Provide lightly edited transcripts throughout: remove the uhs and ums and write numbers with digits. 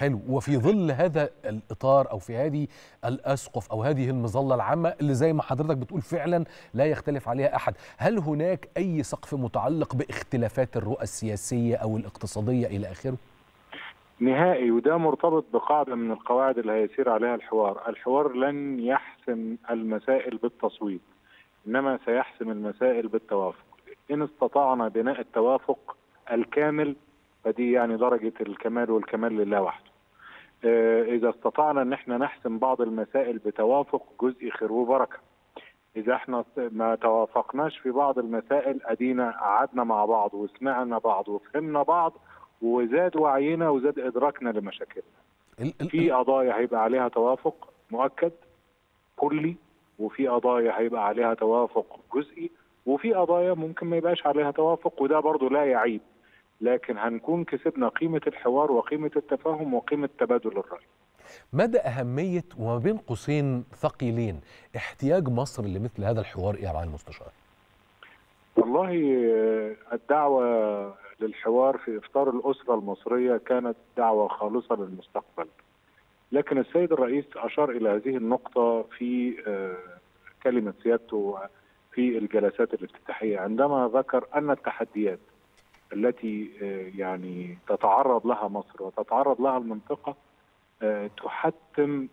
حلو. وفي ظل هذا الإطار أو في هذه الأسقف أو هذه المظلة العامة اللي زي ما حضرتك بتقول فعلا لا يختلف عليها أحد، هل هناك أي سقف متعلق باختلافات الرؤى السياسية أو الاقتصادية إلى آخره؟ نهائي، وده مرتبط بقاعدة من القواعد اللي هيسير عليها الحوار. الحوار لن يحسم المسائل بالتصويت، إنما سيحسم المسائل بالتوافق. إن استطعنا بناء التوافق الكامل فدي يعني درجة الكمال، والكمال لله وحده. إذا استطعنا إن احنا نحسم بعض المسائل بتوافق جزئي خير وبركة. إذا احنا ما توافقناش في بعض المسائل أدينا قعدنا مع بعض وسمعنا بعض وفهمنا بعض وزاد وعينا وزاد إدراكنا لمشاكلنا. في قضايا هيبقى عليها توافق مؤكد كلي، وفي قضايا هيبقى عليها توافق جزئي، وفي قضايا ممكن ما يبقاش عليها توافق، وده برضو لا يعيب، لكن هنكون كسبنا قيمة الحوار وقيمة التفاهم وقيمة تبادل الرأي. مدى أهمية وما بين قوسين ثقيلين احتياج مصر لمثل هذا الحوار إيه يا معالي المستشار؟ والله الدعوة للحوار في إفطار الأسرة المصرية كانت دعوة خالصة للمستقبل، لكن السيد الرئيس أشار إلى هذه النقطة في كلمة سيادته في الجلسات الافتتاحية، عندما ذكر أن التحديات التي يعني تتعرض لها مصر وتتعرض لها المنطقة تحتم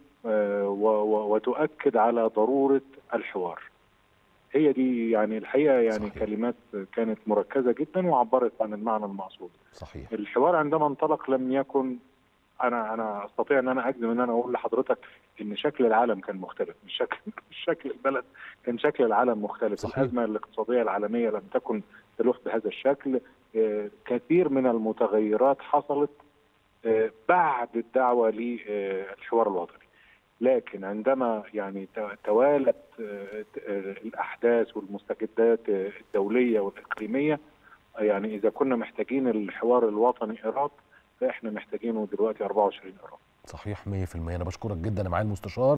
وتؤكد على ضرورة الحوار. هي دي يعني الحقيقة يعني صحيح. كلمات كانت مركزة جدا وعبرت عن المعنى المقصود. صحيح. الحوار عندما انطلق لم يكن، أنا أستطيع أن أنا أجزم أن أنا أقول لحضرتك إن شكل العالم كان مختلف، مش شكل البلد، كان شكل العالم مختلف. صحيح. الأزمة الاقتصادية العالمية لم تكن تلوح بهذا الشكل. كثير من المتغيرات حصلت بعد الدعوة للحوار الوطني، لكن عندما يعني توالت الأحداث والمستجدات الدولية والإقليمية، يعني إذا كنا محتاجين الحوار الوطني إيراد فإحنا محتاجينه دلوقتي 24 إيراد. صحيح 100%. أنا بشكرك جدا يا معالي المستشار.